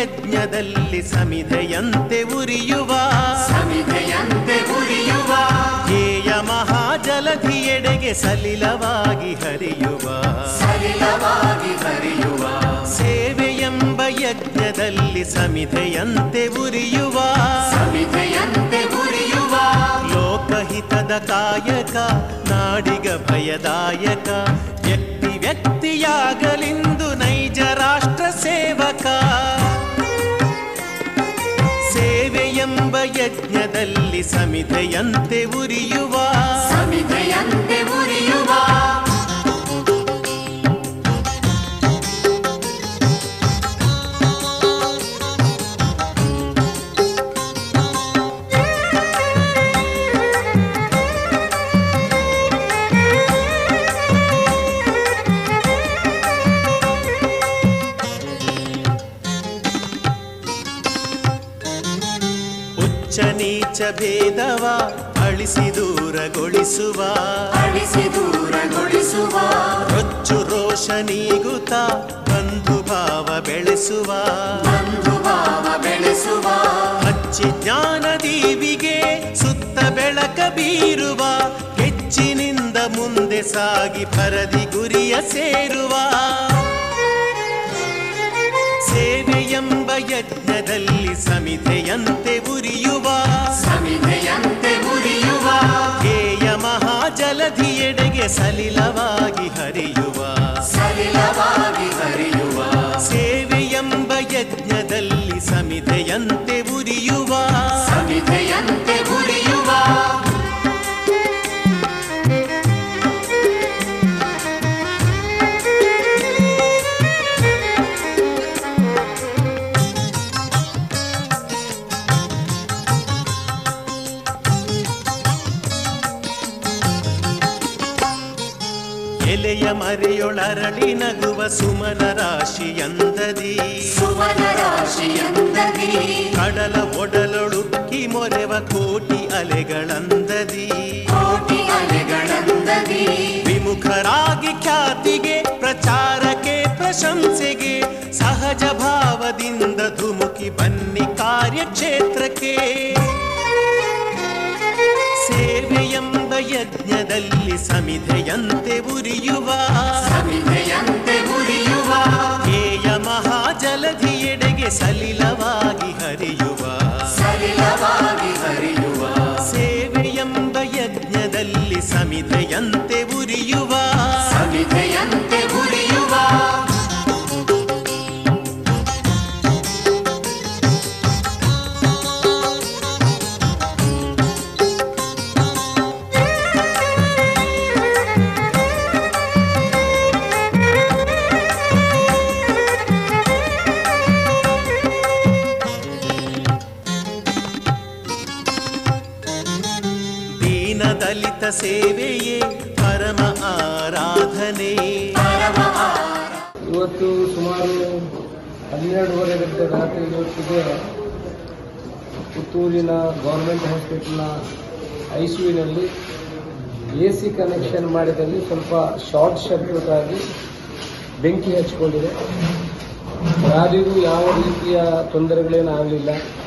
ಯಜ್ಞದಲ್ಲಿ ಸಮಿಧೆಯಂತೆ ಉರಿಯುವ ಧ್ಯೇಯ ಮಹಾಜಲಧಿಯೆಡೆಗೆ ಸಲಿಲವಾಗಿ ಹರಿಯುವ ಸೇವೆಯೆಂಬ ಯಜ್ಞದಲ್ಲಿ ಸಮಿಧೆಯಂತೆ ಉರಿಯುವ ಲೋಕಹಿತದ ಕಾಯಕ ನಾಡಿಗ ಭಯದಾಯಕ ವ್ಯಕ್ತಿ ವ್ಯಕ್ತಿಯಾಗಲಿಂದು ನೈಜ ರಾಷ್ಟ್ರ ಸೇವಕ ಸೇವೆಯೆಂಬ ಯಜ್ಞದಲ್ಲಿ ಸಮಿಧೆಯಂತೆ ಉರಿಯುವ ನೀಚ ಭೇದವ ಅಳಿಸಿ ದೂರಗೊಳಿಸುವ ರೊಚ್ಚು ರೋಷ ನೀಗುತ್ತ ಬಂಧು ಭಾವ ಬೆಳೆಸುವ ಹಚ್ಚಿ ಜ್ಞಾನ ದೀವಿಗೆ ಸುತ್ತ ಬೆಳಕ ಬೀರುವ ಕೆಚ್ಚಿನಿಂದ ಮುಂದೆ ಸಾಗಿ ಪರದಿ ಗುರಿಯ ಸೇರುವ ಸೇವೆಯೆಂಬ ಯಜ್ಞದಲ್ಲಿ ಸಮಿಧೆಯಂತೆ ಉರಿಯುವ ಧ್ಯೇಯ ಮಹಾಜಲಧಿಯೆಡೆಗೆ ಸಲಿಲವಾಗಿ ಹರಿಯುವ ಸೇವೆಯೆಂಬ ಯಜ್ಞದಲ್ಲಿ ಸಮಿಧೆಯಂತೆ ಉರಿಯುವ ಎಲೆಯ ಮರೆಯೊಳರಳಿ ನಗುವ ಸುಮನ ರಾಶಿಯಂದದಿ ಕಡಲ ಒಡಲೊಳುಕ್ಕಿ ಮೊರೆವ ಕೋಟಿ ಅಲೆಗಳಂದದಿ ವಿಮುಖರಾಗಿ ಖ್ಯಾತಿಗೆ ಪ್ರಚಾರಕ್ಕೆ ಪ್ರಶಂಸೆಗೆ ಸಹಜ ಭಾವದಿಂದ ಧುಮುಕಿ ಬನ್ನಿ ಕಾರ್ಯಕ್ಷೇತ್ರಕ್ಕೆ ಸೇವೆಯೆಂಬ ಯಜ್ಞದಲ್ಲಿ ಸಮಿಧೆಯಂತೆ ಉರಿಯುವ ಧ್ಯೇಯ ಮಹಾಜಲಧಿಯೆಡೆಗೆ ಸಲಿಲವಾಗಿ ಹರಿಯುವ ಸೇವೆಯೆಂಬ ಯಜ್ಞದಲ್ಲಿ ಸಮಿಧೆಯಂತೆ ಉರಿಯುವ ದಲಿತ ಸೇವೆಯೇ ಪರಮ ಆರಾಧನೆ. ಇವತ್ತು ಸುಮಾರು 12:30 ಗಂಟೆ ರಾತ್ರಿ ಹೊತ್ತಿಗೆ ಪುತ್ತೂರಿನ ಗೌರ್ಮೆಂಟ್ ಹಾಸ್ಪಿಟಲ್ನ ICUನಲ್ಲಿ AC ಕನೆಕ್ಷನ್ ಮಾಡಿದಲ್ಲಿ ಸ್ವಲ್ಪ ಶಾರ್ಟ್ ಸರ್ಕ್ಯೂಟ್ ಆಗಿ ಬೆಂಕಿ ಹಚ್ಚಿಕೊಂಡಿದೆ. ಯಾರಿಗೂ ಯಾವ ರೀತಿಯ ತೊಂದರೆಗಳೇನೂ ಆಗಲಿಲ್ಲ.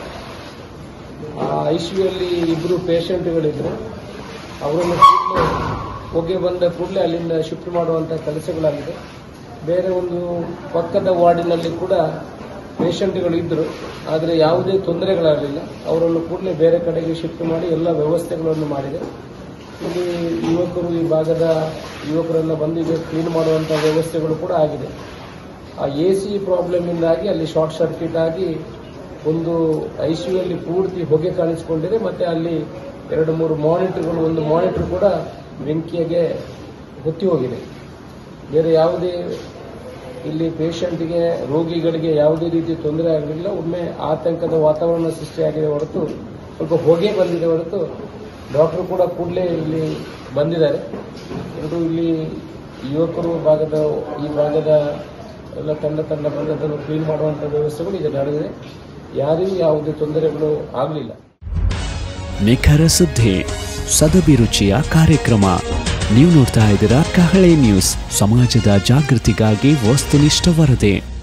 ICUಯಲ್ಲಿ 2 ಪೇಷಂಟ್ಗಳಿದ್ರು. ಅವರನ್ನು ಹೊಗೆ ಬಂದ ಕೂಡಲೇ ಅಲ್ಲಿಂದ ಶಿಫ್ಟ್ ಮಾಡುವಂಥ ಕೆಲಸಗಳಾಗಿದೆ. ಬೇರೆ ಒಂದು ಪಕ್ಕದ ವಾರ್ಡಿನಲ್ಲಿ ಕೂಡ ಪೇಷಂಟ್ಗಳು ಇದ್ದರು, ಆದರೆ ಯಾವುದೇ ತೊಂದರೆಗಳಾಗಲಿಲ್ಲ. ಅವರನ್ನು ಕೂಡಲೇ ಬೇರೆ ಕಡೆಗೆ ಶಿಫ್ಟ್ ಮಾಡಿ ಎಲ್ಲ ವ್ಯವಸ್ಥೆಗಳನ್ನು ಮಾಡಿದೆ. ಇಲ್ಲಿ ಯುವಕರು, ಈ ಭಾಗದ ಯುವಕರೆಲ್ಲ ಬಂದು ಈಗ ಕ್ಲೀನ್ ಮಾಡುವಂಥ ವ್ಯವಸ್ಥೆಗಳು ಕೂಡ ಆಗಿದೆ. ಆ AC ಪ್ರಾಬ್ಲಮ್ನಿಂದಾಗಿ ಅಲ್ಲಿ ಶಾರ್ಟ್ ಸರ್ಕ್ಯೂಟ್ ಆಗಿ ಒಂದು ICUಯಲ್ಲಿ ಪೂರ್ತಿ ಹೊಗೆ ಕಾಣಿಸಿಕೊಂಡಿದೆ. ಮತ್ತೆ ಅಲ್ಲಿ 2-3 ಮಾನಿಟರ್ಗಳು, ಒಂದು ಮಾನಿಟರ್ ಕೂಡ ಬೆಂಕಿಗೆ ಹೊತ್ತಿ ಹೋಗಿದೆ. ಬೇರೆ ಯಾವುದೇ ಇಲ್ಲಿ ಪೇಷಂಟ್ಗೆ, ರೋಗಿಗಳಿಗೆ ಯಾವುದೇ ರೀತಿ ತೊಂದರೆ ಆಗಲಿಲ್ಲ. ಒಮ್ಮೆ ಆತಂಕದ ವಾತಾವರಣ ಸೃಷ್ಟಿಯಾಗಿದೆ ಹೊರತು, ಸ್ವಲ್ಪ ಹೊಗೆ ಬಂದಿದೆ ಹೊರತು, ಡಾಕ್ಟರ್ ಕೂಡ ಕೂಡಲೇ ಇಲ್ಲಿ ಬಂದಿದ್ದಾರೆ. ಇಲ್ಲಿ ಯುವಕರು ಈ ಭಾಗದ ಎಲ್ಲ ತಂಡ ಬಂದದನ್ನು ಕ್ಲೀನ್ ಮಾಡುವಂಥ ವ್ಯವಸ್ಥೆಗಳು ಈಗ ನಡೆದಿದೆ. ಯಾರಿಗೂ ಯಾವುದೇ ತೊಂದರೆಗಳು ಆಗಲಿಲ್ಲ. ನಿಖರ ಸುದ್ದಿ, ಸದಭಿರುಚಿಯ ಕಾರ್ಯಕ್ರಮ. ನೀವು ನೋಡ್ತಾ ಇದ್ದೀರಾ ಕಹಳೆ ನ್ಯೂಸ್, ಸಮಾಜದ ಜಾಗೃತಿಗಾಗಿ ವಸ್ತುನಿಷ್ಠ ವರದಿ.